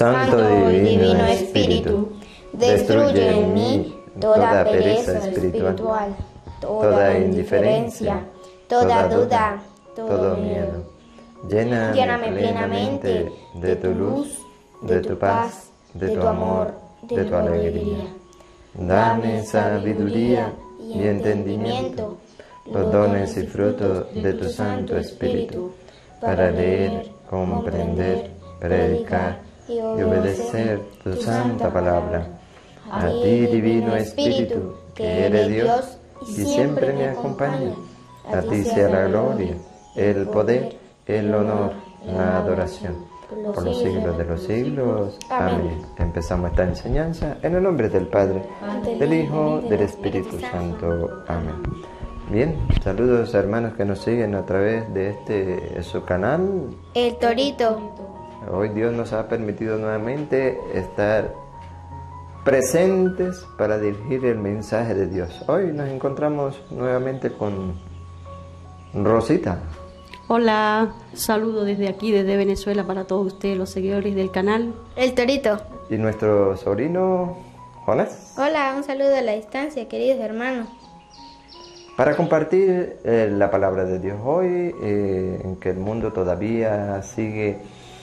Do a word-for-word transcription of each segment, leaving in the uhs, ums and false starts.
Santo y Divino Espíritu, destruye en mí toda pereza espiritual, toda indiferencia, toda duda, todo miedo. Lléname, Lléname plenamente de tu luz, de tu paz, de tu amor, de tu alegría. Dame sabiduría y entendimiento, los dones y frutos de tu Santo Espíritu, para leer, comprender, predicar y obedecer tu santa palabra. A ti, Divino Espíritu, que eres Dios y siempre me acompaña. A ti sea la gloria, el poder, el honor, la adoración, por los siglos de los siglos. Amén. Empezamos esta enseñanza en el nombre del Padre, del Hijo, del Espíritu Santo. Amén. Bien, saludos hermanos que nos siguen a través de este su canal, El Torito. Hoy Dios nos ha permitido nuevamente estar presentes para dirigir el mensaje de Dios. Hoy nos encontramos nuevamente con Rosita. Hola, saludo desde aquí, desde Venezuela, para todos ustedes, los seguidores del canal El Torito. Y nuestro sobrino Jonás. Hola, un saludo a la distancia, queridos hermanos. Para compartir eh, la palabra de Dios hoy, eh, en que el mundo todavía sigue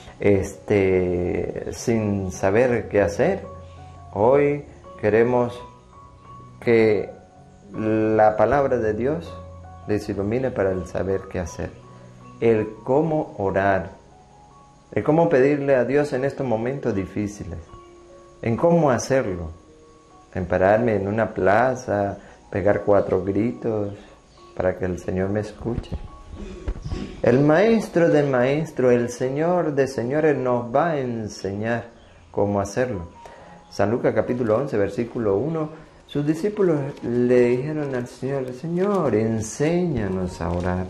este, sin saber qué hacer, hoy queremos que la palabra de Dios les ilumine para el saber qué hacer, el cómo orar, el cómo pedirle a Dios en estos momentos difíciles, en cómo hacerlo, en pararme en una plaza, pegar cuatro gritos para que el Señor me escuche. El Maestro del Maestro, el Señor de Señores nos va a enseñar cómo hacerlo. San Lucas capítulo once, versículo uno, sus discípulos le dijeron al Señor: Señor, enséñanos a orar.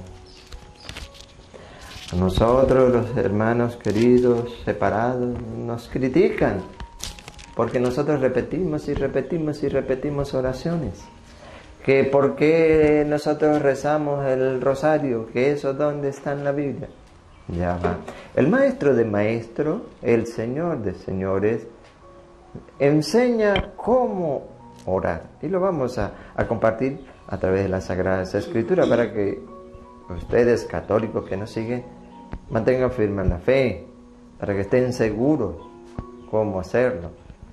A nosotros, los hermanos queridos, separados, nos critican porque nosotros repetimos y repetimos y repetimos oraciones. Que por qué nosotros rezamos el rosario, que eso dónde está en la Biblia. Ya va. El Maestro de Maestros, el Señor de Señores, enseña cómo orar. Y lo vamos a, a compartir a través de las Sagradas Escrituras para que ustedes, católicos que nos siguen, mantengan firme la fe, para que estén seguros cómo hacerlo.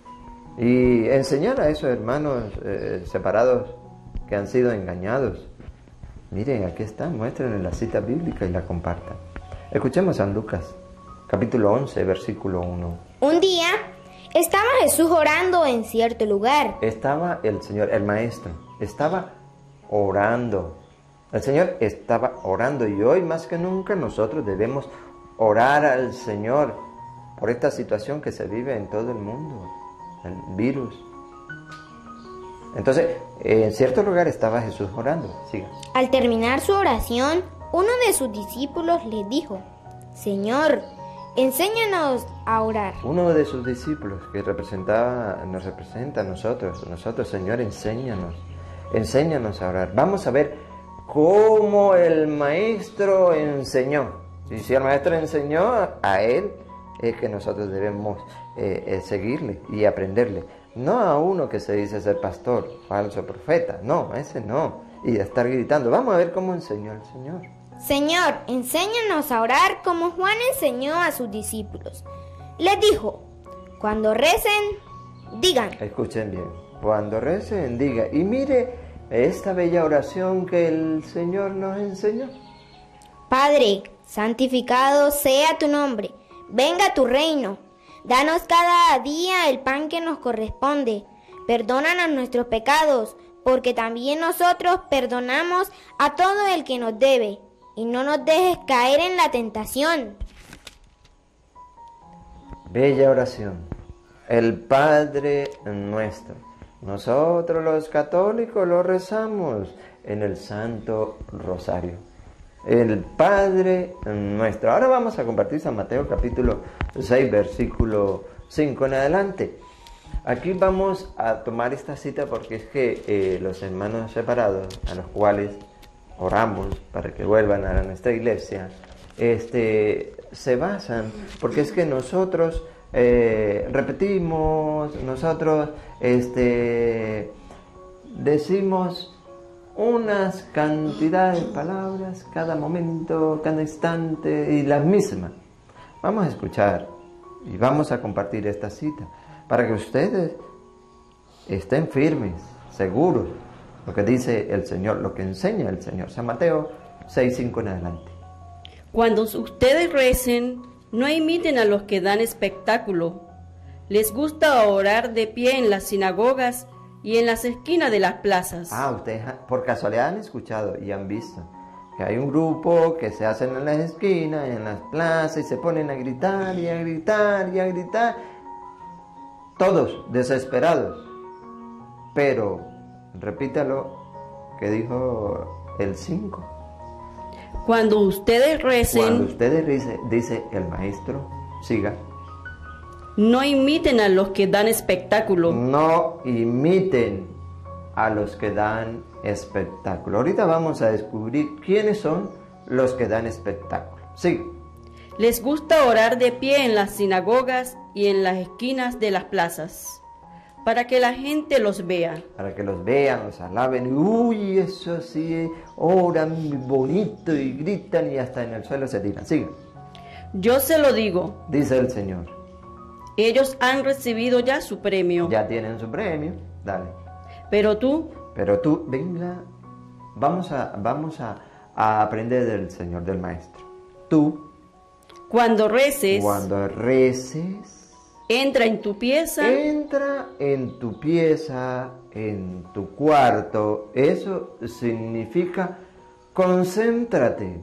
Y enseñar a esos hermanos eh, separados que han sido engañados. Miren, aquí está, muéstrenle la cita bíblica y la compartan. Escuchemos San Lucas, capítulo once, versículo uno. Un día estaba Jesús orando en cierto lugar. Estaba el Señor, el Maestro, estaba orando. El Señor estaba orando y hoy más que nunca nosotros debemos orar al Señor por esta situación que se vive en todo el mundo, el virus. Entonces, en cierto lugar estaba Jesús orando. Siga. Al terminar su oración, uno de sus discípulos le dijo: Señor, enséñanos a orar. Uno de sus discípulos que representaba, nos representa a nosotros, nosotros, Señor, enséñanos, enséñanos a orar. Vamos a ver cómo el Maestro enseñó. Y si el Maestro enseñó a él, es que nosotros debemos eh, eh, seguirle y aprenderle. No a uno que se dice ser pastor, falso profeta, no, ese no. Y a estar gritando. Vamos a ver cómo enseñó el Señor. Señor, enséñanos a orar como Juan enseñó a sus discípulos. Les dijo: cuando recen, digan. Escuchen bien. Cuando recen, digan. Y mire esta bella oración que el Señor nos enseñó. Padre, santificado sea tu nombre. Venga tu reino. Danos cada día el pan que nos corresponde. Perdónanos nuestros pecados, porque también nosotros perdonamos a todo el que nos debe. Y no nos dejes caer en la tentación. Bella oración. El Padre Nuestro. Nosotros los católicos lo rezamos en el Santo Rosario. El Padre Nuestro. Ahora vamos a compartir San Mateo capítulo seis, versículo cinco en adelante. Aquí vamos a tomar esta cita porque es que eh, los hermanos separados, a los cuales oramos para que vuelvan a nuestra iglesia, este, se basan, porque es que nosotros eh, repetimos, nosotros este, decimos unas cantidades de palabras cada momento, cada instante y las mismas. Vamos a escuchar y vamos a compartir esta cita para que ustedes estén firmes, seguros, lo que dice el Señor, lo que enseña el Señor. San Mateo seis, cinco en adelante. Cuando ustedes recen, no imiten a los que dan espectáculo. Les gusta orar de pie en las sinagogas y en las esquinas de las plazas. Ah, ustedes por casualidad han escuchado y han visto que hay un grupo que se hacen en las esquinas, en las plazas y se ponen a gritar y a gritar y a gritar. Todos desesperados. Pero, repítalo que dijo el cinco. Cuando ustedes recen, Cuando ustedes dice, dice el maestro, siga. no imiten a los que dan espectáculo. No imiten a los que dan espectáculo. Ahorita vamos a descubrir quiénes son los que dan espectáculo. Siga. Les gusta orar de pie en las sinagogas y en las esquinas de las plazas, para que la gente los vea. Para que los vean, los alaben. Uy, eso sí, oran muy bonito y gritan y hasta en el suelo se tiran. Siga. Yo se lo digo, Dice el Señor. ellos han recibido ya su premio. Ya tienen su premio. Dale. Pero tú, Pero tú, venga, vamos a, vamos a, a aprender del Señor, del Maestro. Tú, cuando reces, cuando reces, entra en tu pieza, entra en tu pieza, en tu cuarto. Eso significa concéntrate.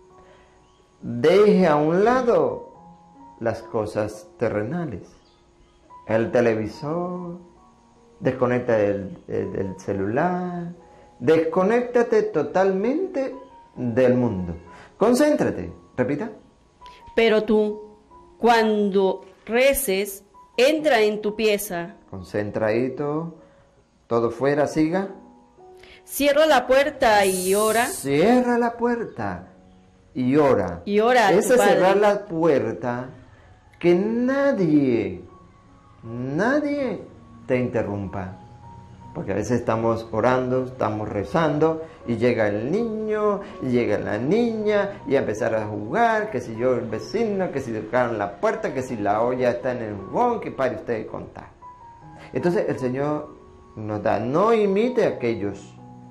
Deje a un lado las cosas terrenales. El televisor, desconecta del, del celular, desconéctate totalmente del mundo. Concéntrate, repita. pero tú, cuando reces, entra en tu pieza, Concentradito, todo fuera, siga. cierra la puerta y ora, Cierra la puerta y ora. y ora a tu Ese Padre. cerrar la puerta, que nadie, nadie te interrumpa. Porque a veces estamos orando, estamos rezando y llega el niño, y llega la niña y a empezar a jugar, que si yo el vecino, que si tocaron la puerta, que si la olla está en el fogón, que pare usted de contar. Entonces el Señor nos da, no imite a aquellos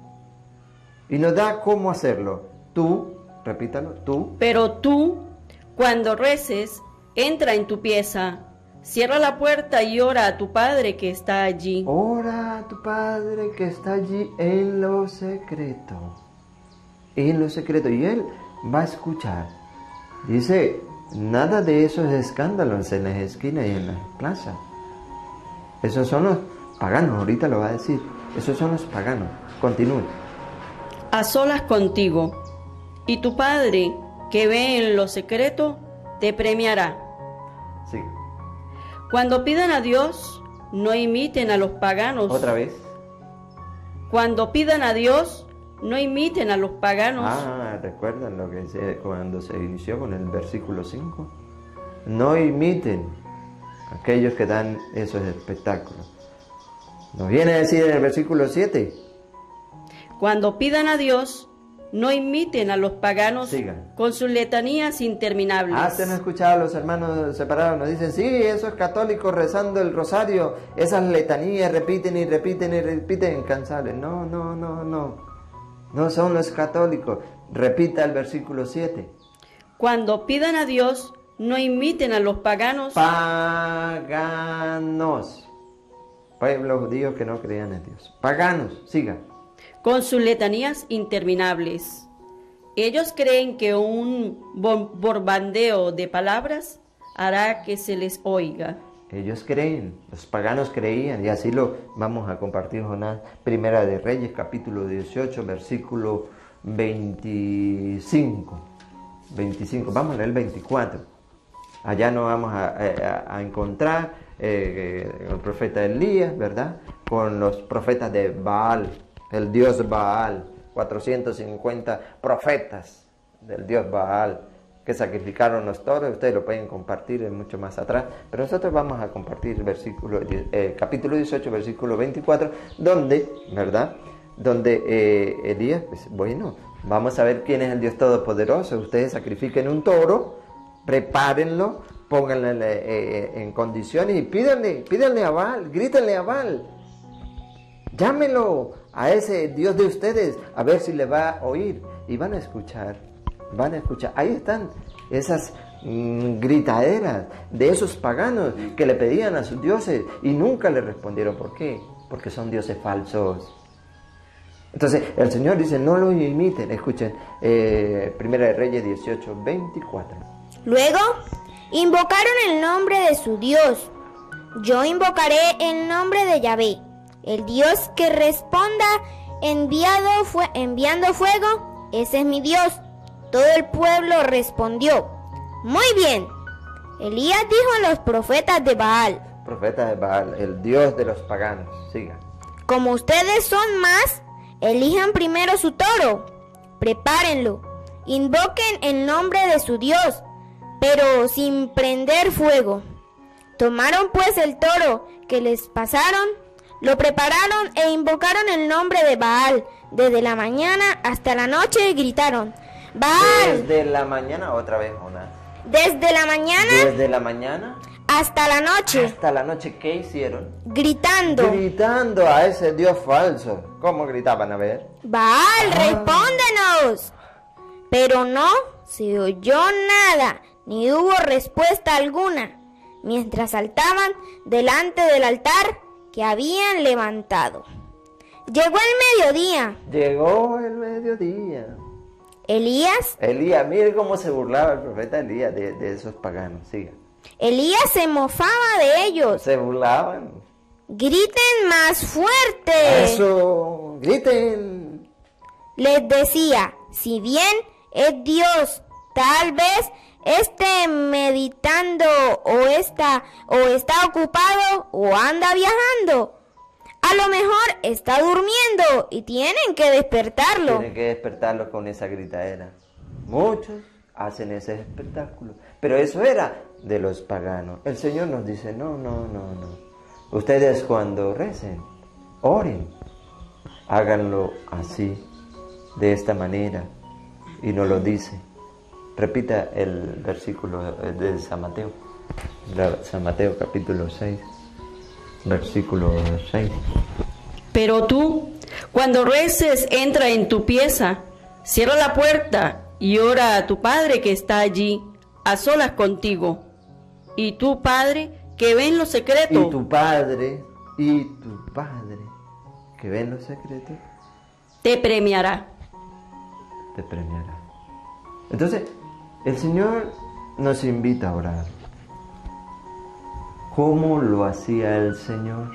y nos da cómo hacerlo. Tú, repítalo, tú. pero tú, cuando reces, entra en tu pieza, cierra la puerta y ora a tu Padre que está allí. Ora a tu Padre que está allí en lo secreto. En lo secreto. Y Él va a escuchar. Dice, nada de esos escándalos en las esquinas y en las plazas. Esos son los paganos, ahorita lo va a decir. Esos son los paganos. Continúe. A solas contigo, y tu Padre que ve en lo secreto, te premiará. Sigue. Cuando pidan a Dios, no imiten a los paganos. Otra vez. Cuando pidan a Dios, no imiten a los paganos. Ah, recuerdan lo que se, cuando se inició con el versículo cinco. No imiten a aquellos que dan esos espectáculos. Nos viene a decir en el versículo siete. Cuando pidan a Dios, no imiten a los paganos Sigan. con sus letanías interminables. Ah, ¿se han escuchado a los hermanos separados? Nos dicen, sí, esos católicos rezando el rosario, esas letanías repiten y repiten y repiten incansables. No, no, no, no. No son los católicos. Repita el versículo siete. Cuando pidan a Dios, no imiten a los paganos. Paganos. Pueblo judío que no creían en Dios. Paganos, siga. con sus letanías interminables. Ellos creen que un borbandeo de palabras hará que se les oiga. Ellos creen, los paganos creían, y así lo vamos a compartir Jonás, Primera de Reyes, capítulo dieciocho, versículo veinticinco. veinticinco, vamos a leer el veinticuatro. Allá nos vamos a, a, a encontrar eh, el profeta Elías, ¿verdad? Con los profetas de Baal, el dios Baal, cuatrocientos cincuenta profetas del dios Baal que sacrificaron los toros. Ustedes lo pueden compartir en mucho más atrás, pero nosotros vamos a compartir el versículo, eh, capítulo dieciocho, versículo veinticuatro, donde, ¿verdad? Donde eh, Elías, pues, bueno, vamos a ver quién es el Dios Todopoderoso. Ustedes sacrifiquen un toro, prepárenlo, pónganlo eh, en condiciones y pídanle, pídanle a Baal, grítenle a Baal, llámenlo a ese Dios de ustedes, a ver si le va a oír. Y van a escuchar, van a escuchar. Ahí están esas mmm, gritaderas de esos paganos que le pedían a sus dioses y nunca le respondieron. ¿Por qué? Porque son dioses falsos. Entonces el Señor dice, no los imiten. Escuchen, eh, Primera de Reyes dieciocho, veinticuatro. Luego invocaron el nombre de su Dios. Yo invocaré el nombre de Yahvé, el Dios que responda enviado fue, enviando fuego. Ese es mi Dios. Todo el pueblo respondió, muy bien. Elías dijo a los profetas de Baal, profetas de Baal, el Dios de los paganos. Siga. Como ustedes son más, elijan primero su toro, prepárenlo, invoquen el nombre de su Dios, pero sin prender fuego. Tomaron pues el toro que les pasaron, lo prepararon e invocaron el nombre de Baal. Desde la mañana hasta la noche gritaron, Baal. Desde la mañana, otra vez una. Desde la mañana. Desde la mañana. Hasta la noche. Hasta la noche, ¿qué hicieron? Gritando. Gritando a ese Dios falso. ¿Cómo gritaban? A ver. Baal, ah. respóndenos. Pero no se oyó nada, ni hubo respuesta alguna, mientras saltaban delante del altar que habían levantado. Llegó el mediodía. Llegó el mediodía. Elías. Elías, mire cómo se burlaba el profeta Elías de, de esos paganos. Siga. Elías se mofaba de ellos. Se burlaban. Griten más fuerte. Eso, griten. Les decía, si bien es Dios, tal vez esté meditando o está, o está ocupado o anda viajando. A lo mejor está durmiendo y tienen que despertarlo. Tienen que despertarlo con esa gritadera. Muchos hacen ese espectáculo, pero eso era de los paganos. El Señor nos dice, no, no, no, no. Ustedes cuando recen, oren, háganlo así, de esta manera. Y nos lo dice. Repita el versículo de San Mateo. San Mateo capítulo seis. Versículo seis. Pero tú, cuando reces, entra en tu pieza, cierra la puerta y ora a tu Padre que está allí, a solas contigo. Y tu Padre, que ve en lo secreto. Y tu Padre, y tu Padre, que ve en lo secreto. Te premiará. Te premiará. Entonces, el Señor nos invita a orar. ¿Cómo lo hacía el Señor?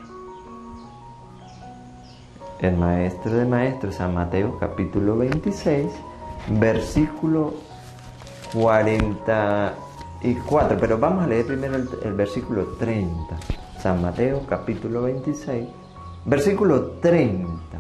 El Maestro de Maestros, San Mateo, capítulo veintiséis, versículo cuarenta y cuatro. Pero vamos a leer primero el, el versículo treinta. San Mateo, capítulo veintiséis, versículo treinta.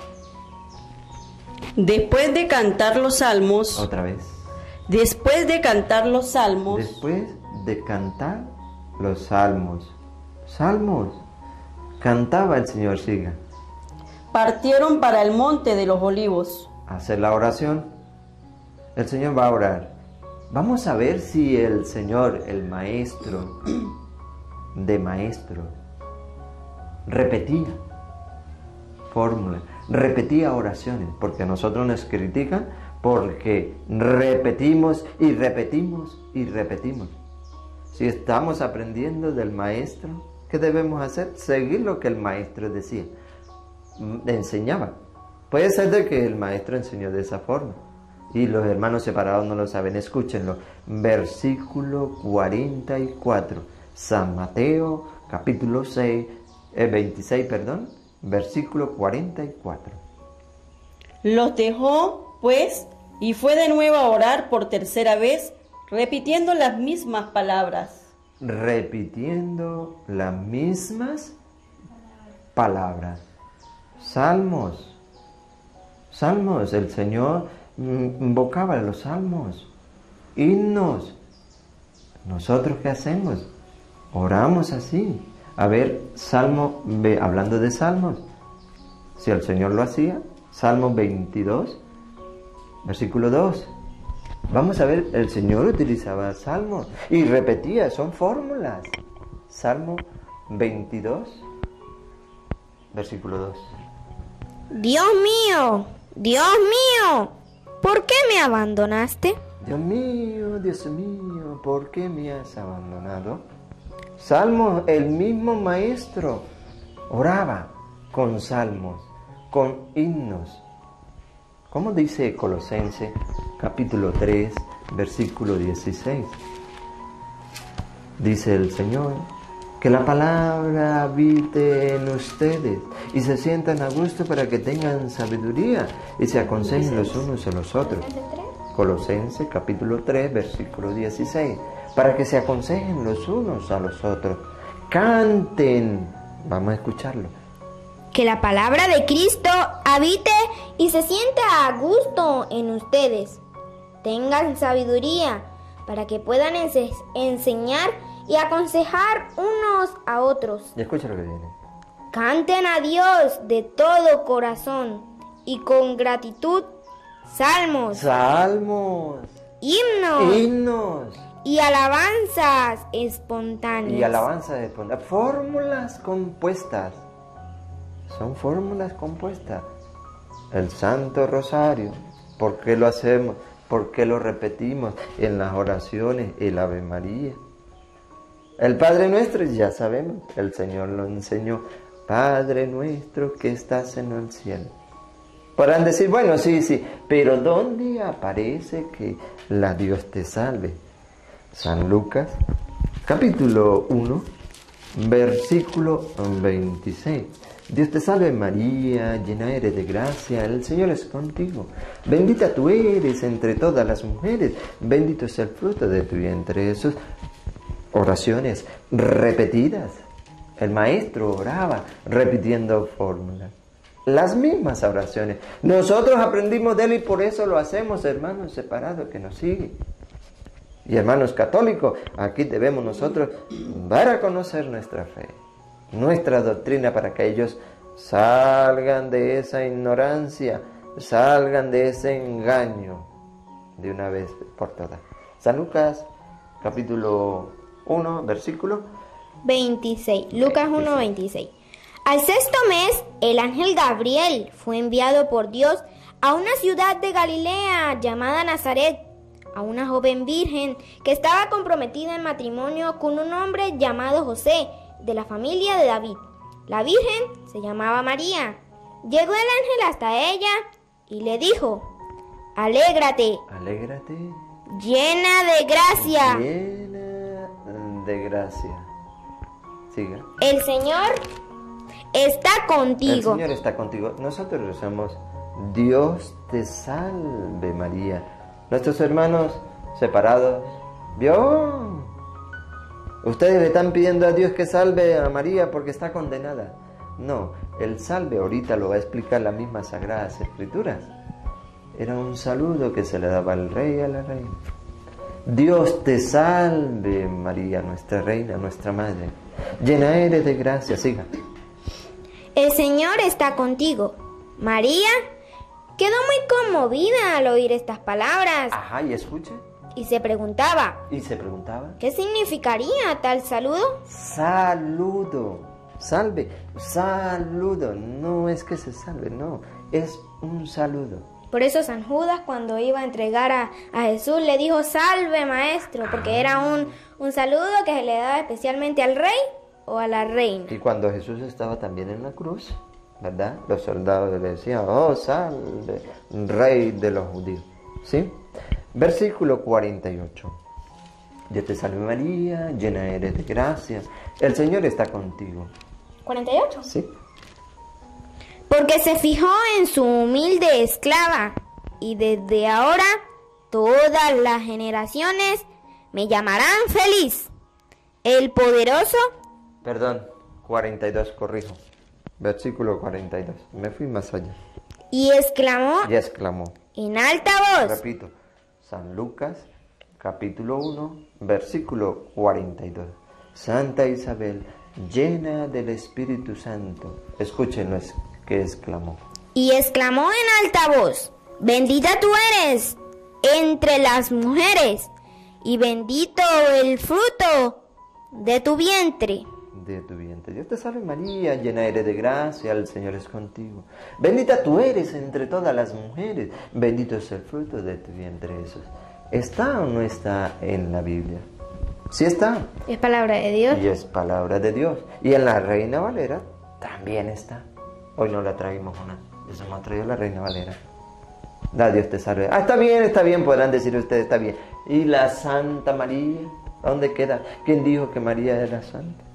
Después de cantar los salmos. Otra vez. Después de cantar los salmos. Después de cantar los salmos. Salmos. Cantaba el Señor, siga. Partieron para el monte de los olivos. Hacer la oración. El Señor va a orar. Vamos a ver si el Señor, el Maestro de Maestros, repetía fórmulas, repetía oraciones, porque a nosotros nos critican porque repetimos y repetimos y repetimos. Si estamos aprendiendo del Maestro, ¿qué debemos hacer? Seguir lo que el Maestro decía, enseñaba. Puede ser de que el Maestro enseñó de esa forma y los hermanos separados no lo saben. Escúchenlo. Versículo cuarenta y cuatro. San Mateo, capítulo seis, eh, veintiséis, perdón. Versículo cuarenta y cuatro. Los dejó, pues, y fue de nuevo a orar por tercera vez, repitiendo las mismas palabras. Repitiendo las mismas palabras. Salmos. Salmos. El Señor invocaba los salmos. himnos. ¿Nosotros qué hacemos? Oramos así. A ver, Salmo, hablando de salmos, si el Señor lo hacía, Salmo veintidós, versículo dos. Vamos a ver, el Señor utilizaba salmos y repetía, son fórmulas. Salmo veintidós, versículo dos. Dios mío, Dios mío, ¿por qué me abandonaste? Dios mío, Dios mío, ¿por qué me has abandonado? Salmos, el mismo maestro oraba con salmos, con himnos. ¿Cómo dice Colosenses capítulo tres, versículo dieciséis? Dice el Señor, que la palabra habite en ustedes y se sientan a gusto para que tengan sabiduría y se aconsejen los unos a los otros. Colosenses capítulo tres, versículo dieciséis. Para que se aconsejen los unos a los otros. Canten. Vamos a escucharlo. Que la palabra de Cristo habite y se sienta a gusto en ustedes. Tengan sabiduría para que puedan ense- enseñar y aconsejar unos a otros. Y escucha lo que viene. Canten a Dios de todo corazón y con gratitud salmos, Salmos. himnos Himnos. y alabanzas espontáneas. Y alabanza de espontáneas. Fórmulas compuestas. Son fórmulas compuestas. El Santo Rosario. ¿Por qué lo hacemos? ¿Por qué lo repetimos en las oraciones? El Ave María. El Padre Nuestro, ya sabemos, el Señor lo enseñó. Padre nuestro que estás en el cielo. Podrán decir, bueno, sí, sí, pero ¿dónde aparece que la Dios te salve? San Lucas, capítulo uno, versículo veintiséis. Dios te salve María, llena eres de gracia, el Señor es contigo. Bendita tú eres entre todas las mujeres, bendito es el fruto de tu vientre Jesús. Oraciones repetidas. El maestro oraba repitiendo fórmulas. Las mismas oraciones. Nosotros aprendimos de él y por eso lo hacemos, hermanos separados que nos siguen. Y hermanos católicos, aquí debemos nosotros dar a conocer nuestra fe, nuestra doctrina, para que ellos salgan de esa ignorancia, salgan de ese engaño de una vez por todas. San Lucas, capítulo uno, versículo veintiséis. Lucas uno, veintiséis. Al sexto mes, el ángel Gabriel fue enviado por Dios a una ciudad de Galilea llamada Nazaret, a una joven virgen que estaba comprometida en matrimonio con un hombre llamado José, de la familia de David. La virgen se llamaba María. Llegó el ángel hasta ella y le dijo: Alégrate, alégrate, llena de gracia. llena de gracia. Siga. El Señor está contigo. El Señor está contigo. Nosotros rezamos: Dios te salve María. Nuestros hermanos separados, ¿vio? Ustedes le están pidiendo a Dios que salve a María porque está condenada. No, el salve ahorita lo va a explicar las mismas Sagradas Escrituras. Era un saludo que se le daba al rey y a la reina. Dios te salve María, nuestra reina, nuestra madre. Llena eres de gracia. Siga. El Señor está contigo. María quedó muy conmovida al oír estas palabras. Ajá, y escuche. Y se preguntaba, Y se preguntaba: ¿qué significaría tal saludo? Saludo. Salve, saludo. No es que se salve, no. Es un saludo. Por eso San Judas, cuando iba a entregar a, a Jesús, le dijo: salve maestro, porque era un, un saludo que se le daba especialmente al rey o a la reina. Y cuando Jesús estaba también en la cruz, ¿verdad? Los soldados le decían: oh, salve, rey de los judíos. ¿Sí? Versículo cuarenta y ocho. Dios te salve María, llena eres de gracia, el Señor está contigo. ¿cuarenta y ocho? ¿Sí? Porque se fijó en su humilde esclava, y desde ahora todas las generaciones me llamarán feliz. El poderoso... Perdón, cuarenta y dos, corrijo. Versículo cuarenta y dos. Me fui más allá. Y exclamó Y exclamó. en alta voz: Repito, San Lucas, capítulo uno, versículo cuarenta y dos. Santa Isabel, llena del Espíritu Santo. Escúchenlo que exclamó. Y exclamó en alta voz: bendita tú eres entre las mujeres, y bendito el fruto de tu vientre. De tu vientre. Dios te salve María, llena eres de gracia, el Señor es contigo. Bendita tú eres entre todas las mujeres, bendito es el fruto de tu vientre, Jesús. ¿Está o no está en la Biblia? Sí está. Es palabra de Dios. Y es palabra de Dios. Y en la Reina Valera también está. Hoy no la traímos una. Eso me ha traído la Reina Valera. Da, Dios te salve. Ah, está bien, está bien, podrán decir ustedes, está bien. ¿Y la Santa María? ¿Dónde queda? ¿Quién dijo que María era santa?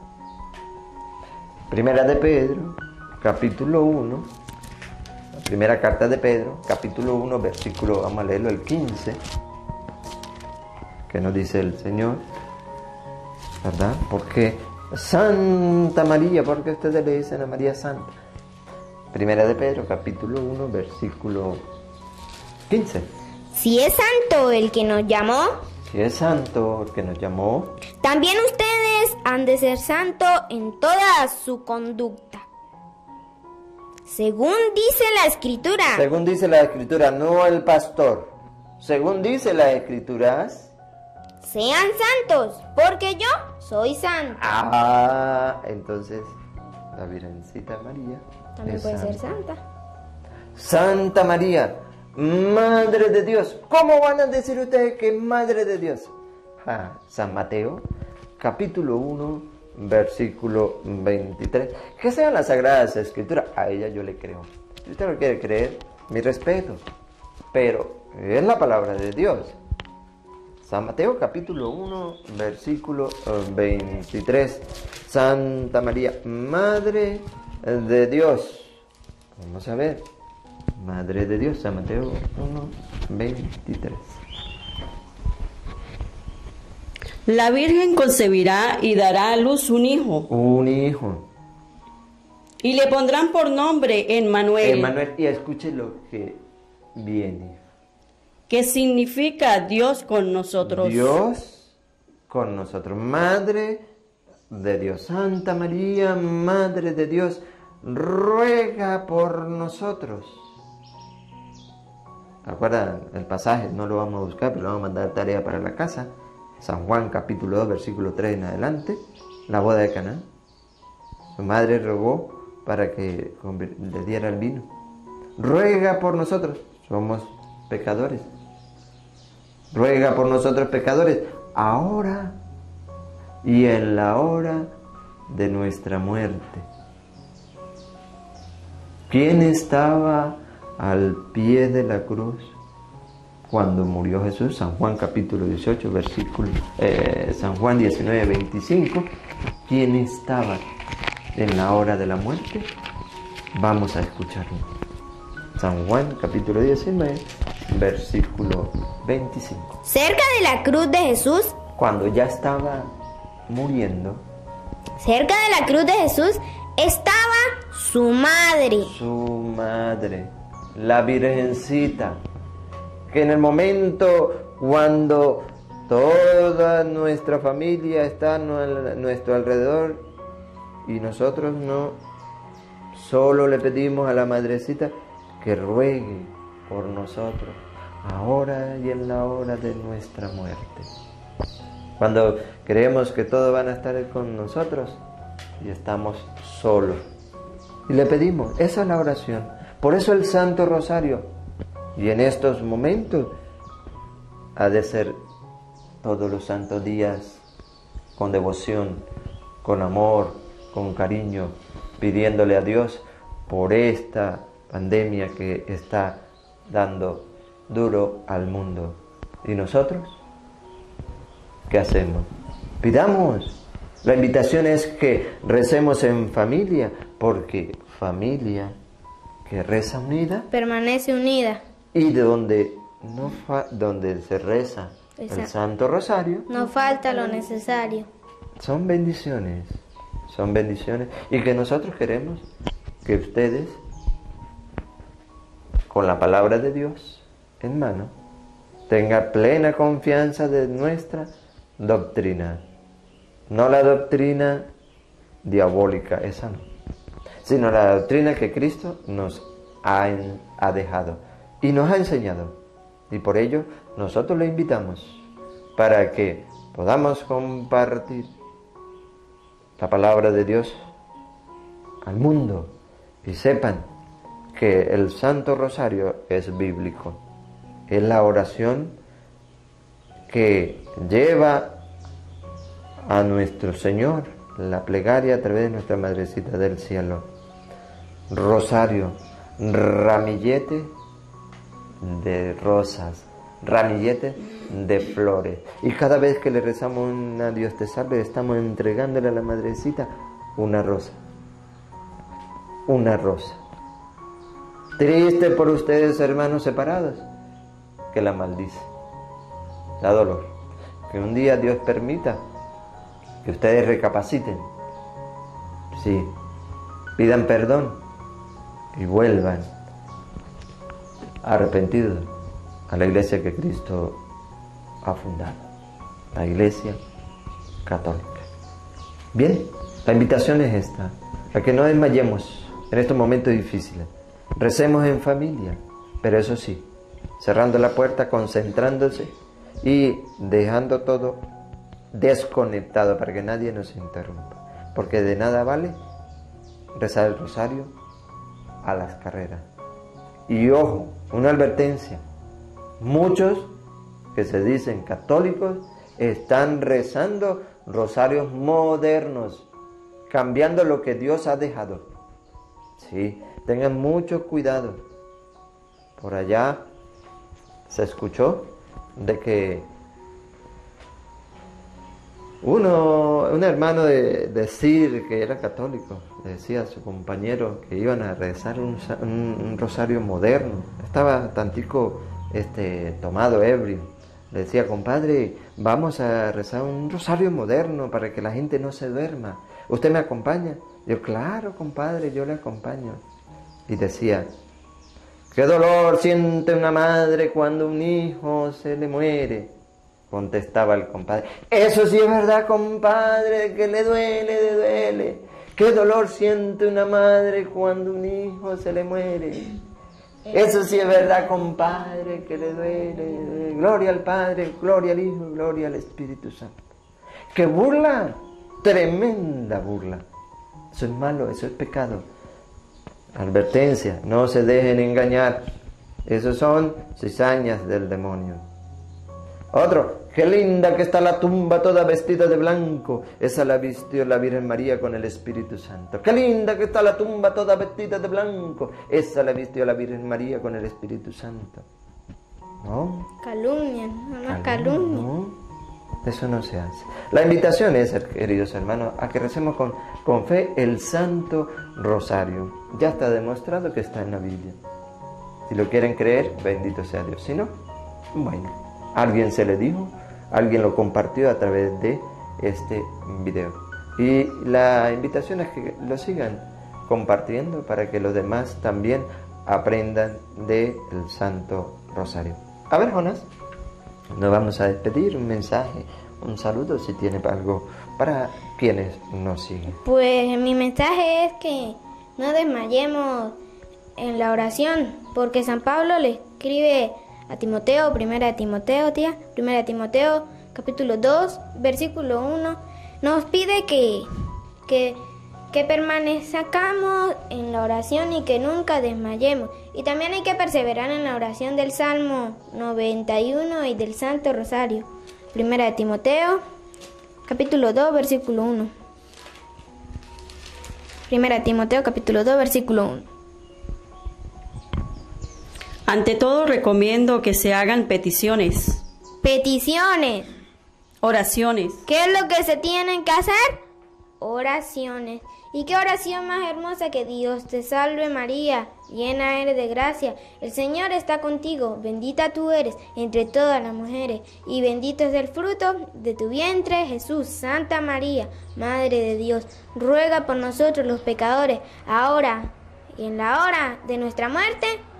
Primera de Pedro, capítulo uno. La primera carta de Pedro, capítulo uno, versículo, vamos a leerlo, el quince. Que nos dice el Señor, ¿verdad? Porque Santa María, porque ustedes le dicen a María Santa. Primera de Pedro, capítulo uno, versículo quince. Si es santo el que nos llamó, Si es santo el que nos llamó, también ustedes han de ser santos en toda su conducta, según dice la Escritura. según dice la Escritura, no el pastor. Según dice las Escrituras, Sean santos, porque yo soy santo. ah, entonces la Virgencita María También es puede ser santa. santa. Santa María, Madre de Dios. ¿Cómo van a decir ustedes que es Madre de Dios? Ah, San Mateo, capítulo uno, versículo veintitrés. Que sean las Sagradas Escrituras, a ella yo le creo. Si usted no quiere creer, mi respeto. Pero es la palabra de Dios. San Mateo, capítulo uno, versículo veintitrés. Santa María, Madre de Dios. Vamos a ver. Madre de Dios, San Mateo uno, veintitrés. La Virgen concebirá y dará a luz un hijo, Un hijo. y le pondrán por nombre Emmanuel, Emmanuel, y escuche lo que viene. que significa Dios con nosotros. Dios con nosotros. Madre de Dios. Santa María, Madre de Dios, ruega por nosotros. ¿Acuerdan el pasaje? No lo vamos a buscar, pero lo vamos a mandar tarea para la casa. San Juan capítulo dos, versículo tres en adelante. La boda de Caná. Su madre rogó para que le diera el vino. Ruega por nosotros. Somos pecadores. Ruega por nosotros pecadores, ahora y en la hora de nuestra muerte. ¿Quién estaba al pie de la cruz cuando murió Jesús? San Juan capítulo dieciocho, versículo, eh, San Juan diecinueve, veinticinco. ¿Quién estaba en la hora de la muerte? Vamos a escucharlo. San Juan capítulo diecinueve, versículo veinticinco. Cerca de la cruz de Jesús, Cuando ya estaba muriendo, cerca de la cruz de Jesús estaba su madre. su madre, la Virgencita, que en el momento cuando toda nuestra familia está a nuestro alrededor y nosotros no, solo le pedimos a la Madrecita que ruegue por nosotros, ahora y en la hora de nuestra muerte. Cuando creemos que todos van a estar con nosotros y estamos solos. Y le pedimos, esa es la oración. Por eso el Santo Rosario. Y en estos momentos ha de ser todos los santos días con devoción, con amor, con cariño, pidiéndole a Dios por esta pandemia que está dando duro al mundo. ¿Y nosotros? ¿Qué hacemos? Pidamos. La invitación es que recemos en familia, porque familia que reza unida Permanece unida. y de donde, no fa donde se reza el Exacto. Santo Rosario, No falta lo necesario. son bendiciones, son bendiciones, y que nosotros queremos que ustedes, con la palabra de Dios en mano, tenga plena confianza de nuestra doctrina. No la doctrina diabólica, esa no, sino la doctrina que Cristo nos ha, ha dejado y nos ha enseñado. Y por ello nosotros le invitamos para que podamos compartir la palabra de Dios al mundo y sepan que el Santo Rosario es bíblico. Es la oración que lleva a nuestro Señor la plegaria a través de nuestra Madrecita del Cielo. Rosario, ramillete de rosas, ramillete de flores. Y cada vez que le rezamos una Dios te salve, estamos entregándole a la Madrecita una rosa. Una rosa. Triste por ustedes, hermanos separados, que la maldice, da dolor. Que un día Dios permita que ustedes recapaciten, sí, pidan perdón y vuelvan arrepentidos a la iglesia que Cristo ha fundado, la Iglesia Católica. Bien, la invitación es esta, a que no desmayemos en estos momentos difíciles. Recemos en familia, pero eso sí, cerrando la puerta, concentrándose y dejando todo desconectado para que nadie nos interrumpa, porque de nada vale rezar el rosario a las carreras. Y ojo, una advertencia, muchos que se dicen católicos están rezando rosarios modernos, cambiando lo que Dios ha dejado. Sí, tengan mucho cuidado. Por allá se escuchó de que uno, un hermano de decir que era católico, le decía a su compañero que iban a rezar un, un, un rosario moderno. Estaba tantico este, tomado, ebrio. Le decía, compadre, vamos a rezar un rosario moderno para que la gente no se duerma. ¿Usted me acompaña? Yo, claro, compadre, yo le acompaño. Y decía, ¿qué dolor siente una madre cuando un hijo se le muere? Contestaba el compadre, eso sí es verdad, compadre, que le duele, le duele. ¿Qué dolor siente una madre cuando un hijo se le muere? Eso sí es verdad, compadre, que le duele. Gloria al Padre, gloria al Hijo, gloria al Espíritu Santo. ¡Qué burla! Tremenda burla. Eso es malo, eso es pecado. Advertencia, no se dejen engañar. Esos son cizañas del demonio. Otro, qué linda que está la tumba toda vestida de blanco. Esa la vistió la Virgen María con el Espíritu Santo. Qué linda que está la tumba toda vestida de blanco. Esa la vistió la Virgen María con el Espíritu Santo. ¿No? Calumnia, no calumnia. No, eso no se hace. La invitación es, queridos hermanos, a que recemos con, con fe el Santo Rosario. Ya está demostrado que está en la Biblia. Si lo quieren creer, bendito sea Dios. Si no, bueno. Alguien se le dijo, alguien lo compartió a través de este video. Y la invitación es que lo sigan compartiendo para que los demás también aprendan del Santo Rosario. A ver, Jonas, nos vamos a despedir, un mensaje, un saludo si tiene algo para quienes nos siguen. Pues mi mensaje es que no desmayemos en la oración, porque San Pablo le escribe a Timoteo, primera de Timoteo, tía, primera de Timoteo, capítulo dos, versículo uno, nos pide que, que, que permanezcamos en la oración y que nunca desmayemos. Y también hay que perseverar en la oración del Salmo noventa y uno y del Santo Rosario. Primera de Timoteo, capítulo dos, versículo uno. Primera de Timoteo, capítulo dos, versículo uno. Ante todo recomiendo que se hagan peticiones, Peticiones. oraciones, ¿Qué es lo que se tienen que hacer? Oraciones. ¿Y qué oración más hermosa que Dios te salve María, llena eres de gracia, el Señor está contigo, bendita tú eres entre todas las mujeres, y bendito es el fruto de tu vientre, Jesús. Santa María, Madre de Dios, ruega por nosotros los pecadores, ahora y en la hora de nuestra muerte.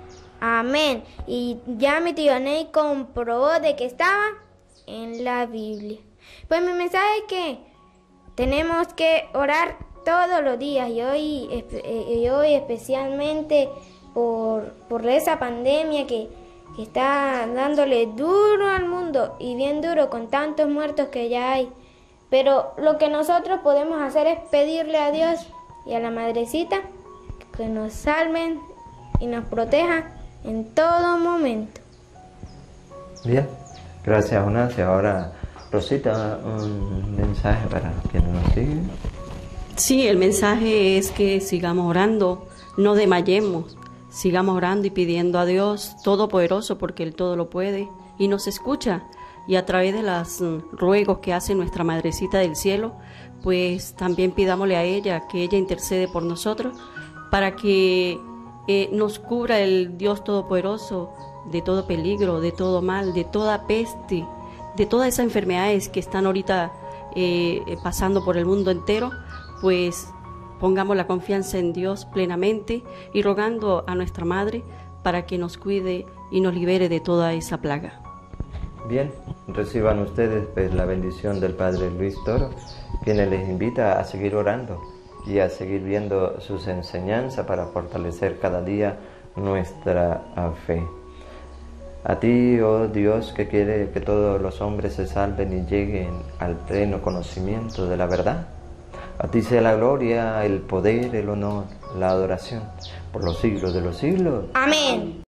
Amén. Y ya mi tío Ney comprobó de que estaba en la Biblia. Pues mi mensaje es que tenemos que orar todos los días y hoy, y hoy especialmente por, por esa pandemia que, que está dándole duro al mundo y bien duro con tantos muertos que ya hay. Pero lo que nosotros podemos hacer es pedirle a Dios y a la Madrecita que nos salven y nos protejan en todo momento. Bien, gracias Jonás. Y ahora Rosita, un mensaje para quienes nos siguen. Sí, el mensaje es que sigamos orando, no desmayemos, sigamos orando y pidiendo a Dios Todopoderoso, porque Él todo lo puede y nos escucha. Y a través de los ruegos que hace nuestra Madrecita del Cielo, pues también pidámosle a ella que ella intercede por nosotros para que eh, nos cubra el Dios Todopoderoso de todo peligro, de todo mal, de toda peste, de todas esas enfermedades que están ahorita eh, pasando por el mundo entero. Pues pongamos la confianza en Dios plenamente y rogando a nuestra Madre para que nos cuide y nos libere de toda esa plaga. Bien, reciban ustedes pues, la bendición del Padre Luis Toro, quien les invita a seguir orando y a seguir viendo sus enseñanzas para fortalecer cada día nuestra fe. A ti, oh Dios, que quiere que todos los hombres se salven y lleguen al pleno conocimiento de la verdad. A ti sea la gloria, el poder, el honor, la adoración, por los siglos de los siglos. Amén.